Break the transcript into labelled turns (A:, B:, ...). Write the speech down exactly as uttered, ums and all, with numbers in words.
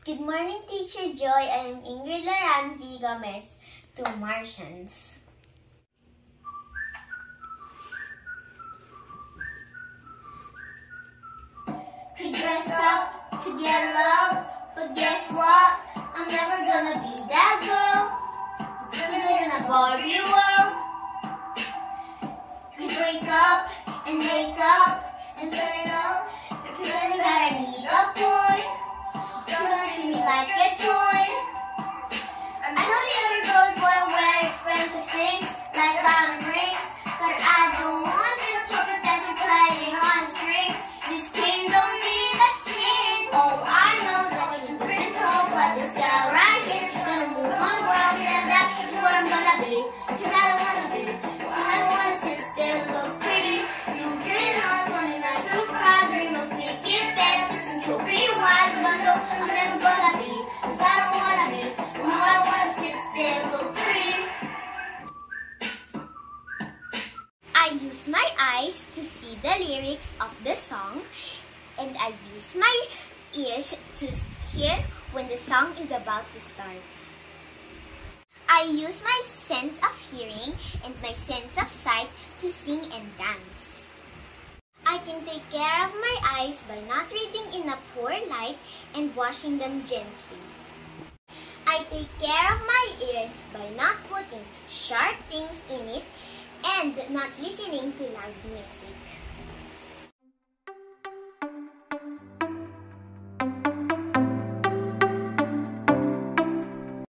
A: Good morning, Teacher Joy. I am Ingrid Laran V. Gomez. Two Martians. Could dress up to get love, but guess what? I'm never gonna be that girl. Cause I live in a Barbie world. Could break up and make up and turn it up, pretending that I need a boy. You're gonna treat me like a toy. I know the other girls wanna wear expensive things like diamond rings, but I don't want little puppet that you're playing on a string. This king don't need a king. Oh, I know that you've been told, but this girl right here is gonna move on the world, and that is what I'm gonna be. Cause I don't wanna be, I don't wanna sit still, look pretty. You've been on twenty nights to fry, dream of picking fences and trophy wives, but no, I'm never gonna be. Cause I don't wanna be, no, I don't wanna sit still, look pretty. I use my eyes to see the lyrics of the song, and I use my ears to hear when the song is about to start. I use my sense of hearing and my sense of sight to sing and dance. I can take care of my eyes by not reading in a poor light and washing them gently. I take care of my ears by not putting sharp things in it and not listening to loud music.